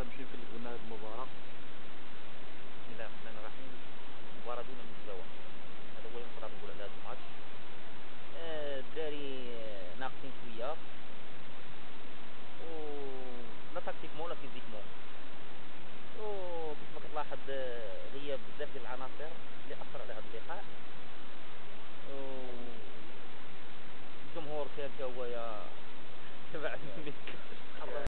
نمشي نكلمنا هذه المباراة. بسم الله الرحمن الرحيم. مباراة دون مستوى، هذا هو اللي نقدر نقول على هذا الماتش. الدراري ناقصين شويه، و لا تكتيكمون ولا فيزيكمون، وكيف ما كتلاحظ غياب بزاف ديال العناصر اللي اثر على هذا اللقاء.